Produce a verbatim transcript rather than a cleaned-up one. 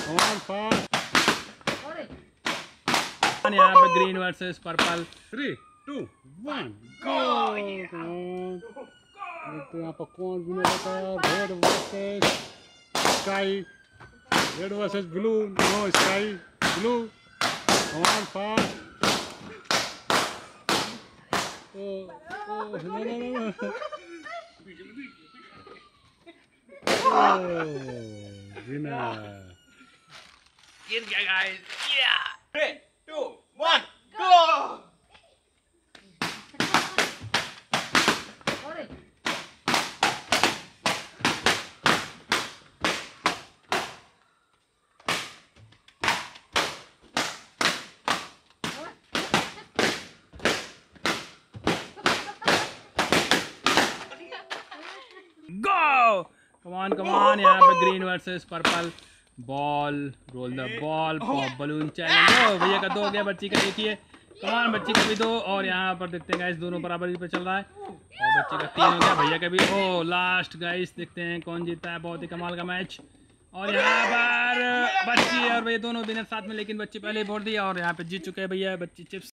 One fast. यहाँ पे green versus purple. Three two one go. देखते यहाँ पर कौन विनर होता है। Red versus sky. Red versus blue. No sky blue. One fast. Oh oh no no no. Winner गिर गया गाइस। या three two one go. Go. Come on come on यहाँ पे green versus purple. Ball roll the ball pop balloon challenge. Oh भैया का दो हो गया, बच्ची का देखिए। कमान बच्ची का भी दो। और यहाँ पर देखते हैं गाइस दोनों बराबरी पे चल रहा है। और बच्ची का तीन हो गया, भैया का भी। ओ लास्ट गाइस देखते हैं कौन जीतता है। बहुत ही कमाल का मैच। और यहाँ पर बच्ची और भैया दोनों विनर साथ में, लेकिन बच्ची पहले ही वोट दिया और यहाँ पे जीत चुके हैं भैया बच्ची चिप्स।